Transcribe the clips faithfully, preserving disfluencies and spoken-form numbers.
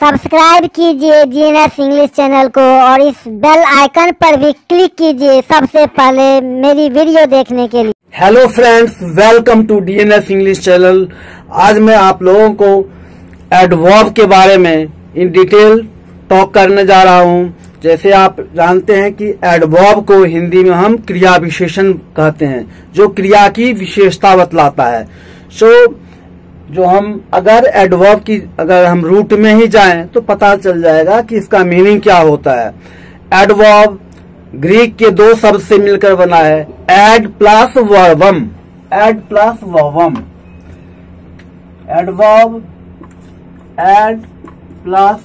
Subscribe कीजिए GNS English channel को और इस बेल आइकन पर भी क्लिक कीजिए सबसे पहले मेरी वीडियो देखने के लिए। Hello friends, welcome to DNS English channel. आज मैं आप लोगों को एडवर्ब के बारे में इन डिटेल टॉक करने जा रहा हूं। जैसे आप जानते हैं कि एडवर्ब को हिंदी में हम क्रिया विशेषण कहते हैं, जो क्रिया की विशेषता बतलाता है। सो so, जो हम अगर एडवर्ब की अगर हम रूट में ही जाएं तो पता चल जाएगा कि इसका मीनिंग क्या होता है। एडवर्ब ग्रीक के दो शब्द से मिलकर बना है, ad plus verbum. Ad plus verbum, adverb ad plus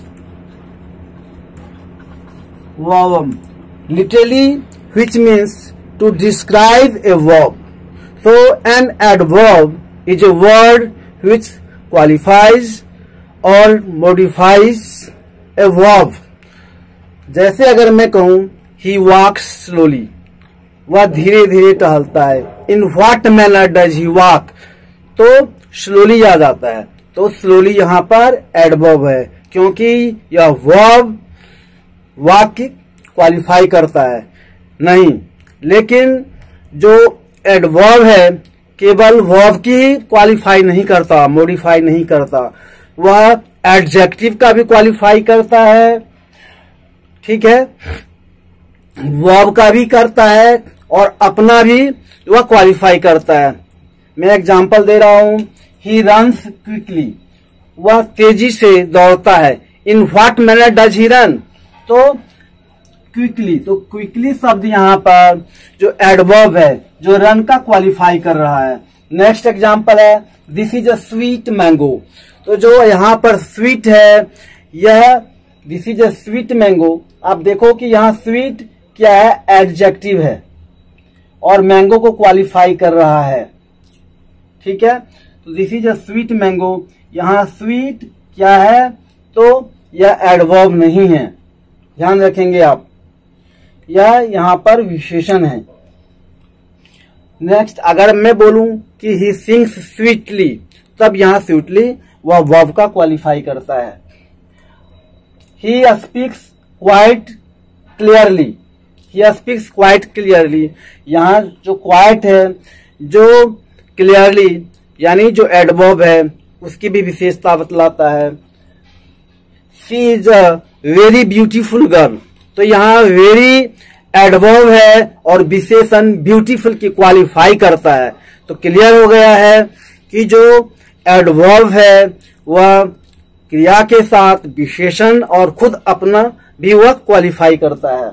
verbum, literally which means to describe a verb. So an adverb is a word which qualifies or modifies a verb. जैसे अगर मैं कहूं he walks slowly, वह धीरे धीरे टहलता है। In what manner does he walk, तो slowly आ जाता है। तो slowly यहाँ पर adverb है, क्योंकि यह verb वाक्य क्वालिफाई करता है नहीं, लेकिन जो एडवर्ब है केवल वर्ब की ही क्वालिफाई नहीं करता, मॉडिफाई नहीं करता, वह एडजेक्टिव का भी क्वालिफाई करता है, ठीक है, वर्ब का भी करता है और अपना भी वह क्वालिफाई करता है। मैं एग्जांपल दे रहा हूं, ही रन्स क्विकली, वह तेजी से दौड़ता है। In what manner does he run, तो क्विकली, तो क्विकली शब्द यहाँ पर जो एडवर्ब है जो रन का क्वालिफाई कर रहा है। नेक्स्ट एग्जांपल है, this is a sweet mango, तो जो यहाँ पर स्वीट है यह this is a sweet mango. आप देखो कि यहाँ स्वीट क्या है, एडजेक्टिव है और मैंगो को क्वालिफाई कर रहा है, ठीक है। तो this is a sweet mango, यहाँ स्वीट क्या है, तो यह एडवर्ब नहीं है, ध्यान रखेंगे आप, यह यहाँ पर विशेषण है। नेक्स्ट, अगर मैं बोलूं कि ही सिंग्स स्वीटली, तब यहाँ स्वीटली वह वर्ब का क्वालिफाई करता है। He speaks quite clearly, he speaks quite clearly, यहाँ जो क्वाइट है, जो क्लियरली यानी जो एडवर्ब है उसकी भी विशेषता बतलाता है। She is a very beautiful girl, तो यहाँ वेरी एडवर्ब है और विशेषण ब्यूटीफुल की क्वालिफाई करता है। तो क्लियर हो गया है कि जो एडवर्ब है वह क्रिया के साथ विशेषण और खुद अपना भी वह क्वालिफाई करता है।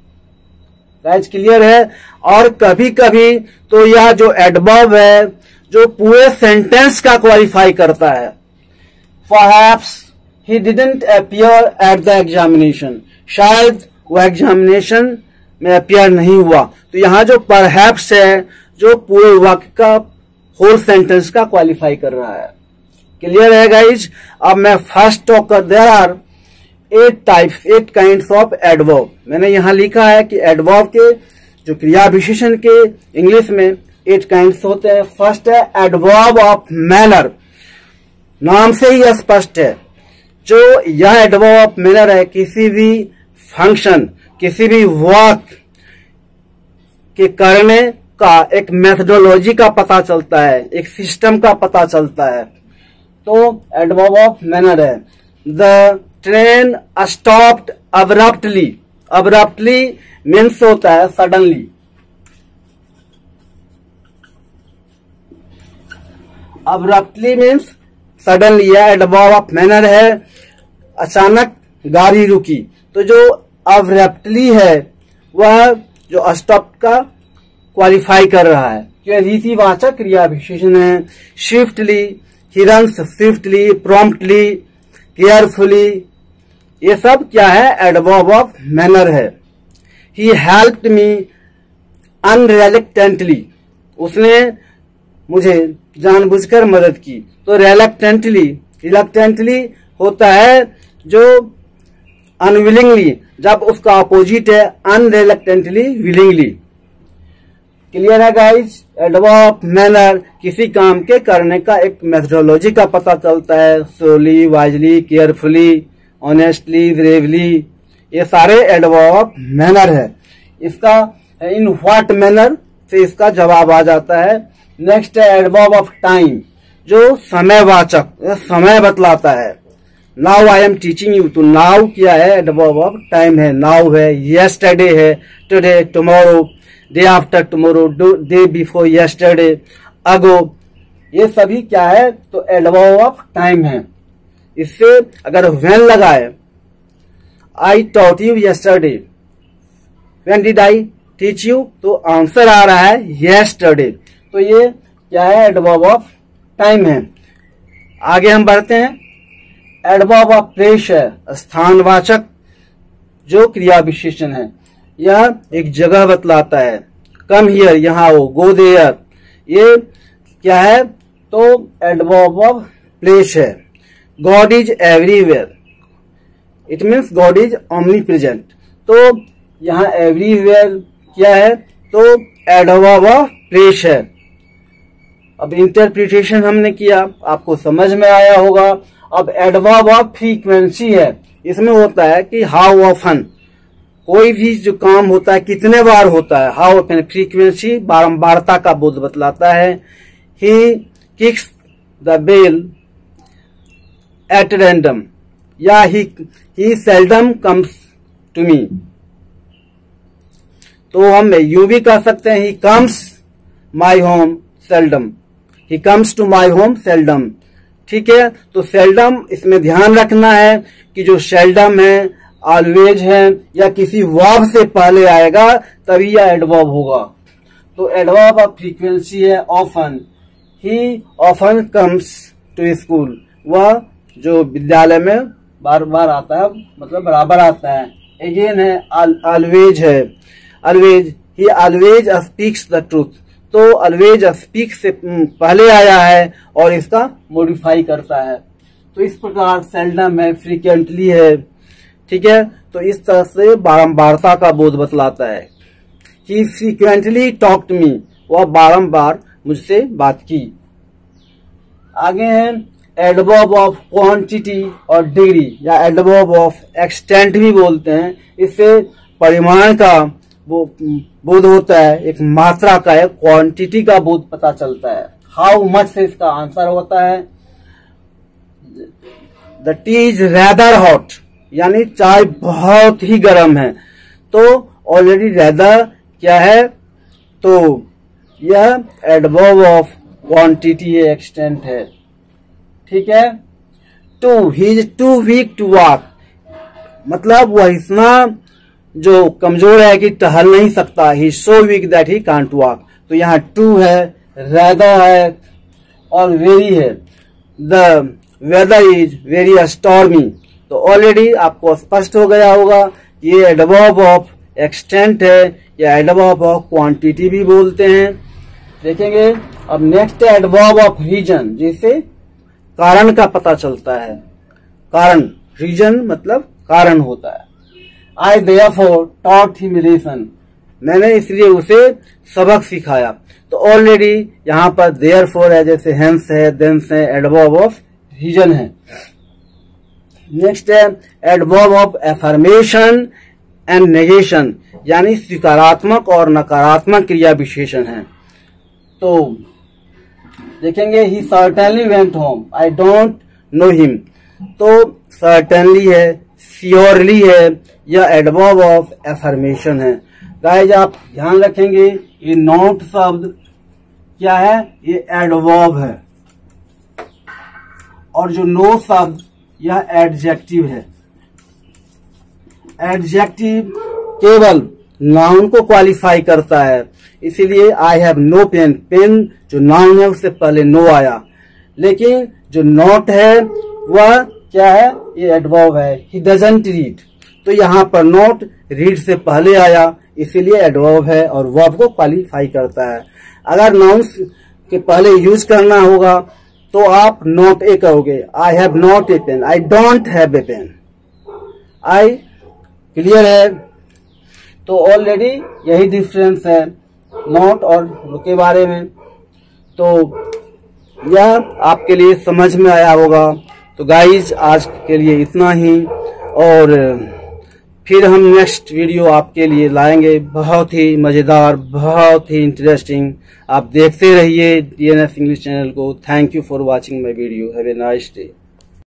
गाइस क्लियर है। और कभी कभी तो यह जो एडवर्ब है जो पूरे सेंटेंस का क्वालिफाई करता है। Perhaps he didn't appear at the examination, शायद वह एग्जामिनेशन में अपियर नहीं हुआ। तो यहाँ जो परहैप्स है जो पूरे वाक्य का होल सेंटेंस का क्वालिफाई कर रहा है। क्लियर है गाइज। अब मैं फर्स्ट टॉक कर, there are eight types, eight kinds of adverb. मैंने यहाँ लिखा है कि एडवर्ब के जो क्रिया विशेषण के इंग्लिश में एट काइंड्स होते हैं। फर्स्ट है एडवर्ब ऑफ मैनर, नाम से ही स्पष्ट है, जो यह एडवर्ब ऑफ मैनर है किसी भी फंक्शन, किसी भी वर्क के करने का एक मेथडोलॉजी का पता चलता है, एक सिस्टम का पता चलता है। तो एडवर्ब ऑफ मैनर है, the train stopped abruptly, abruptly means होता है सडनली, अब्रप्टली मीन्स सडनली, यह एडवर्ब ऑफ मैनर है, अचानक गाड़ी रुकी। तो जो अब्रप्टली है वह जो स्टॉप का क्वालिफाई कर रहा है, यह रीतिवाचक क्रिया विशेषण है। Swiftly, he runs swiftly, promptly, carefully, ये सब क्या है, एडवर्ब ऑफ मैनर है। ही हेल्प्ड मी अनरिलेक्टेंटली, उसने मुझे जानबूझकर मदद की। तो रिलक्टेंटली, रिलक्टेंटली होता है जो अनविलिंगली, जब उसका अपोजिट है अनरिलक्टेंटली, विलिंगली। क्लियर है गाइज। एडवर्ब ऑफ मैनर किसी काम के करने का एक मेथोडोलॉजी का पता चलता है, slowly, wisely, carefully honestly, bravely, ये सारे एडवर्ब ऑफ मैनर है। इसका इन व्हाट मैनर से इसका जवाब आ जाता है। नेक्स्ट है एडवर्ब ऑफ टाइम, जो समयवाचक, समय बतलाता है। Now I am teaching you, तो नाउ क्या है, एडवर्ब ऑफ टाइम है। नाउ है, यस्टरडे है, today, tomorrow, day after tomorrow, day before yesterday, ago, ये सभी क्या है, तो एडवर्ब ऑफ टाइम है। इससे अगर व्हेन लगाए, I taught you yesterday, when did I teach you, तो आंसर आ रहा है यस्टरडे। तो ये क्या है, एडवर्ब ऑफ टाइम है। आगे हम बढ़ते हैं। एडवर्ब ऑफ प्लेस है, स्थानवाचक जो क्रिया विशेषण है। यह एक जगह बतलाता है। कम हियर, यहाँ हो, गो देयर, ये क्या है, तो एडवर्ब ऑफ प्लेस है। God is everywhere, it means God is omnipresent. तो यहाँ एवरीवेयर क्या है, तो एडवर्ब ऑफ प्लेस है। अब इंटरप्रिटेशन हमने किया, आपको समझ में आया होगा। अब एडवर्ब ऑफ फ्रीक्वेंसी है। इसमें होता है कि हाउ ऑफन, कोई भी जो काम होता है कितने बार होता है। हाउ ऑफन, फ्रीक्वेंसी बारंबारता का बोध बतलाता है। He kicks the bell at random, या he he seldom comes to me, तो हम यूं भी कह सकते हैं, he comes my home seldom, he comes to my home seldom. ठीक है, तो सेल्डम इसमें ध्यान रखना है कि जो सेल्डम है, ऑलवेज है, या किसी वर्ब से पहले आएगा तभी यह एडवर्ब होगा। तो एडवर्ब ऑफ फ्रीक्वेंसी है often, he often comes to school, वह जो विद्यालय में बार बार आता है, मतलब बराबर आता है। अगेन है ऑलवेज है, always, he always speaks the truth, तो ऑलवेज स्पीक से पहले आया है और इसका मॉडिफाई करता है। तो इस प्रकार सेल्डम है, फ्रीक्वेंटली है। ठीक है, तो इस तरह से बारंबारता का बोध बतलाता है। ही फ्रीक्वेंटली टॉक्ड मी, वह बारंबार मुझसे बात की। आगे है एडवर्ब ऑफ क्वांटिटी और डिग्री, या एडवर्ब ऑफ एक्सटेंट भी बोलते हैं। इससे परिमाण का वो बोध होता है, एक मात्रा का, एक क्वांटिटी का बोध पता चलता है। हाउ मच से इसका आंसर होता है the tea is rather hot, यानी चाय बहुत ही गर्म है। तो ऑलरेडी रैदर क्या है, तो यह एडवर्ब ऑफ क्वांटिटी है, एक्सटेंट है। ठीक है। Too, he is too weak to walk, मतलब वह इतना जो कमजोर है कि टहल नहीं सकता। He so weak that he can't walk, तो यहाँ टू है, रैदर है और वेरी है। The weather is very stormy, तो ऑलरेडी आपको स्पष्ट हो गया होगा ये एडवर्ब ऑफ एक्सटेंट है, या एडवर्ब ऑफ क्वांटिटी भी बोलते हैं। देखेंगे अब नेक्स्ट है एडवर्ब ऑफ रीजन, जिससे कारण का पता चलता है। कारण, रीजन मतलब कारण होता है। I therefore taught him lesson, मैंने इसलिए उसे सबक सिखाया। तो ऑलरेडी यहाँ पर देयरफॉर है, जैसे हेंस है, देंस है, एडवर्ब ऑफ रीजन है। नेक्स्ट है adverb of affirmation and negation, यानी स्वीकारात्मक और नकारात्मक क्रिया विशेषण है। तो देखेंगे he certainly went home, I don't know him, तो सर्टेनली है, श्योरली है, यह एडवर्ब ऑफ एफर्मेशन है। गाइज आप ध्यान रखेंगे ये नॉट शब्द क्या है, ये एडवर्ब है, और जो नो शब्द यह एडजेक्टिव है। एडजेक्टिव केवल नाउन को क्वालिफाई करता है, इसीलिए I have no pen, pen जो नाउन है उससे पहले नो आया। लेकिन जो नॉट है वह क्या है, ये एडवर्ब है। ही डजंट रीड, तो यहाँ पर नॉट रीड से पहले आया, इसीलिए एडवर्ब है और वर्ब को क्वालिफाई करता है। अगर नाउन के पहले यूज करना होगा तो आप नॉट ए कहोगे, I have not a pen, I don't have a pen. I clear है। तो ऑलरेडी यही डिफरेंस है नॉट और नो के बारे में। तो यह आपके लिए समझ में आया होगा। तो गाइज आज के लिए इतना ही। और फिर हम नेक्स्ट वीडियो आपके लिए लाएंगे, बहुत ही मज़ेदार, बहुत ही इंटरेस्टिंग। आप देखते रहिए D N S English channel को। Thank you for watching my video. Have a nice day.